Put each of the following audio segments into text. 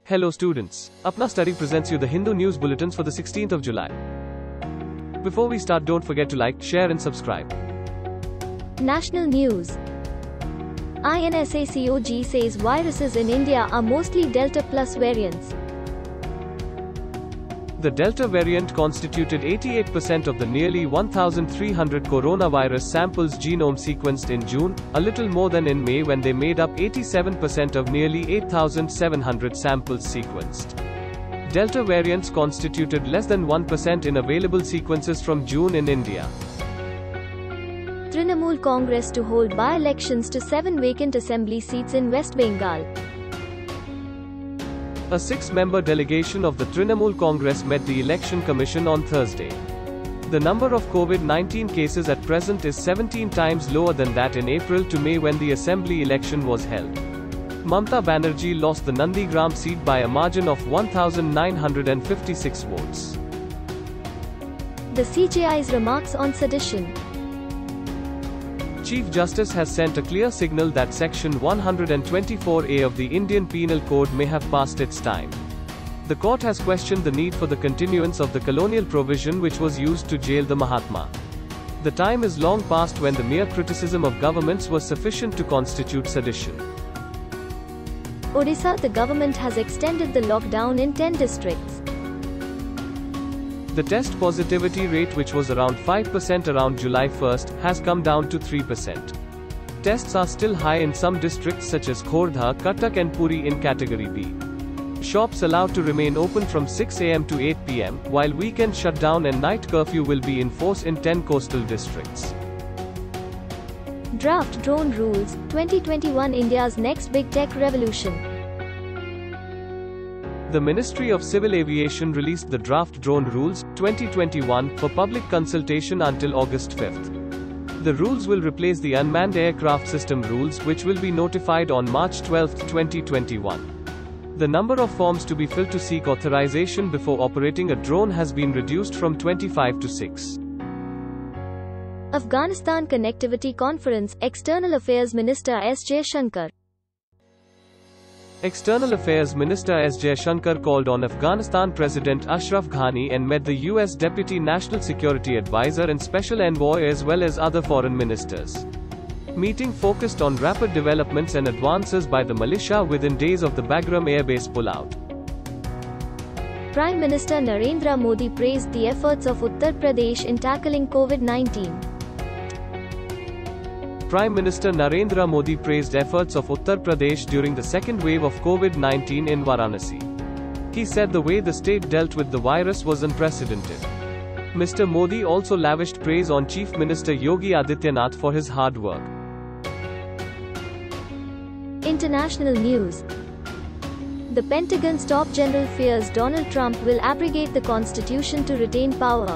Hello students, Apna Study presents you the Hindu news bulletins for the 16th of July. Before we start, don't forget to like, share and subscribe. National news. INSACOG says viruses in India are mostly Delta Plus variants. The Delta variant constituted 88% of the nearly 1,300 coronavirus samples genome sequenced in June, a little more than in May when they made up 87% of nearly 8,700 samples sequenced. Delta variants constituted less than 1% in available sequences from June in India. Trinamool Congress to hold by-elections to 7 vacant assembly seats in West Bengal. A 6-member delegation of the Trinamool Congress met the Election Commission on Thursday. The number of COVID-19 cases at present is 17 times lower than that in April to May when the assembly election was held. Mamata Banerjee lost the Nandigram seat by a margin of 1,956 votes. The CJI's remarks on sedition. Chief Justice has sent a clear signal that Section 124A of the Indian Penal Code may have passed its time. The court has questioned the need for the continuance of the colonial provision which was used to jail the Mahatma. The time is long past when the mere criticism of governments was sufficient to constitute sedition. Odisha, the government has extended the lockdown in 10 districts. The test positivity rate, which was around 5% around July 1st, has come down to 3%. Tests are still high in some districts such as Khordha, Cuttack and Puri in Category B. Shops allowed to remain open from 6 am to 8 pm, while weekend shutdown and night curfew will be in force in 10 coastal districts. Draft Drone Rules, 2021 India's next big tech revolution. The Ministry of Civil Aviation released the Draft Drone Rules, 2021, for public consultation until August 5th. The rules will replace the Unmanned Aircraft System rules, which will be notified on March 12, 2021. The number of forms to be filled to seek authorization before operating a drone has been reduced from 25 to 6. Afghanistan Connectivity Conference, External Affairs Minister S. Jaishankar. External Affairs Minister S. Jaishankar called on Afghanistan President Ashraf Ghani and met the U.S. Deputy National Security Advisor and Special Envoy as well as other foreign ministers. Meeting focused on rapid developments and advances by the militia within days of the Bagram airbase pullout. Prime Minister Narendra Modi praised the efforts of Uttar Pradesh in tackling COVID-19. Prime Minister Narendra Modi praised efforts of Uttar Pradesh during the second wave of COVID-19 in Varanasi. He said the way the state dealt with the virus was unprecedented. Mr. Modi also lavished praise on Chief Minister Yogi Adityanath for his hard work. International news. The Pentagon's top general fears Donald Trump will abrogate the Constitution to retain power.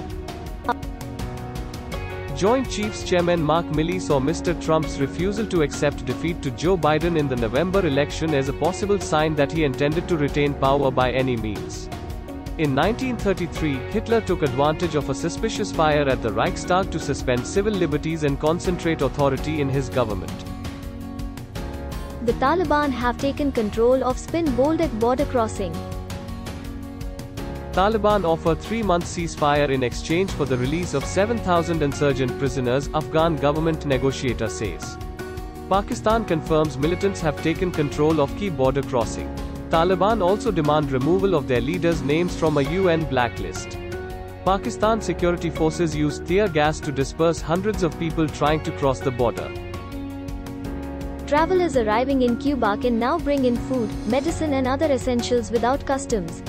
Joint Chiefs Chairman Mark Milley saw Mr. Trump's refusal to accept defeat to Joe Biden in the November election as a possible sign that he intended to retain power by any means. In 1933, Hitler took advantage of a suspicious fire at the Reichstag to suspend civil liberties and concentrate authority in his government. The Taliban have taken control of Spin Boldak border crossing. Taliban offer 3-month ceasefire in exchange for the release of 7,000 insurgent prisoners, Afghan government negotiator says. Pakistan confirms militants have taken control of key border crossing. Taliban also demand removal of their leaders' names from a UN blacklist. Pakistan security forces used tear gas to disperse hundreds of people trying to cross the border. Travelers arriving in Cuba can now bring in food, medicine and other essentials without customs.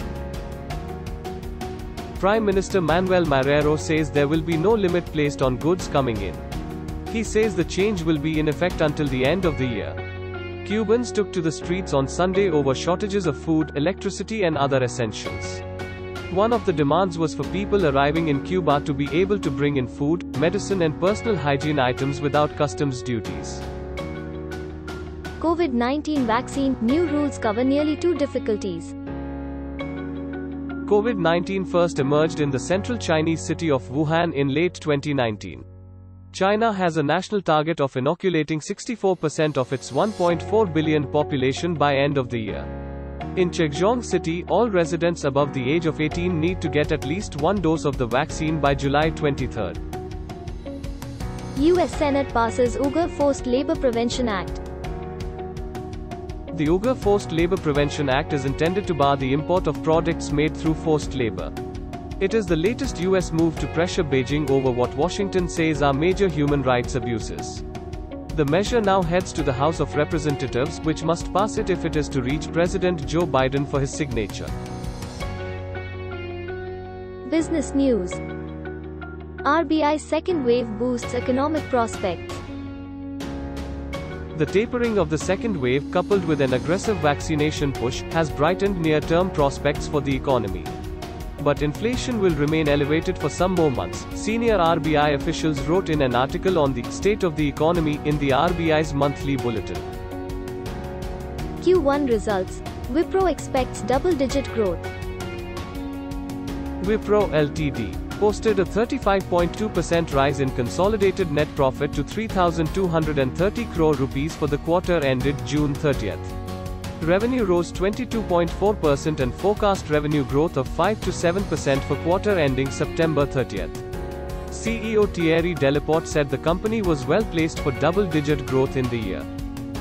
Prime Minister Manuel Marrero says there will be no limit placed on goods coming in. He says the change will be in effect until the end of the year. Cubans took to the streets on Sunday over shortages of food, electricity and other essentials. One of the demands was for people arriving in Cuba to be able to bring in food, medicine and personal hygiene items without customs duties. COVID-19 vaccine, new rules cover nearly 2 difficulties. COVID-19 first emerged in the central Chinese city of Wuhan in late 2019. China has a national target of inoculating 64% of its 1.4 billion population by end of the year. In Chengzhong City, all residents above the age of 18 need to get at least one dose of the vaccine by July 23. US Senate passes Uyghur Forced Labor Prevention Act. The Uyghur Forced Labor Prevention Act is intended to bar the import of products made through forced labor. It is the latest US move to pressure Beijing over what Washington says are major human rights abuses. The measure now heads to the House of Representatives, which must pass it if it is to reach President Joe Biden for his signature. Business news. RBI's second wave boosts economic prospects. The tapering of the second wave, coupled with an aggressive vaccination push, has brightened near-term prospects for the economy. But inflation will remain elevated for some more months, senior RBI officials wrote in an article on the state of the economy in the RBI's monthly bulletin. Q1 results. Wipro expects double-digit growth. Wipro Ltd. posted a 35.2% rise in consolidated net profit to 3,230 crore rupees for the quarter ended June 30th. Revenue rose 22.4% and forecast revenue growth of 5 to 7% for quarter ending September 30th. CEO Thierry Delaporte said the company was well placed for double-digit growth in the year.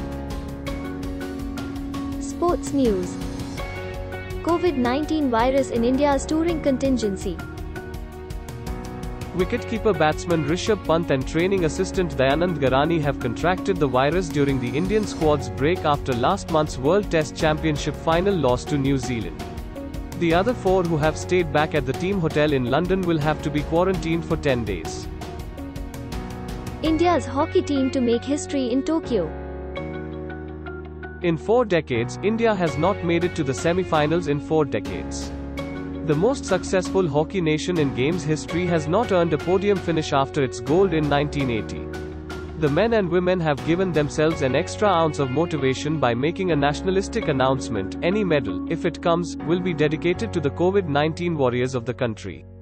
Sports news. COVID-19 virus in India's touring contingency. Wicketkeeper batsman Rishabh Pant and training assistant Dayanand Garani have contracted the virus during the Indian squad's break after last month's World Test Championship final loss to New Zealand. The other four who have stayed back at the team hotel in London will have to be quarantined for 10 days. India's hockey team to make history in Tokyo. In 4 decades, India has not made it to the semi-finals in 4 decades. The most successful hockey nation in games history has not earned a podium finish after its gold in 1980. The men and women have given themselves an extra ounce of motivation by making a nationalistic announcement: any medal, if it comes, will be dedicated to the COVID-19 warriors of the country.